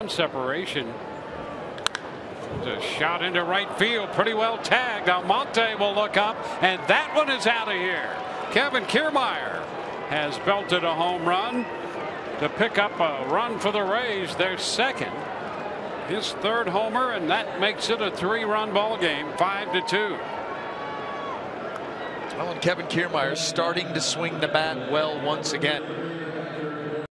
separation. A shot into right field, pretty well tagged. Almonte will look up, and that one is out of here. Kevin Kiermaier has belted a home run to pick up a run for the Rays, their second, his third homer, and that makes it a 3-run ball game, 5-2. Well, and Kevin Kiermaier starting to swing the bat well once again.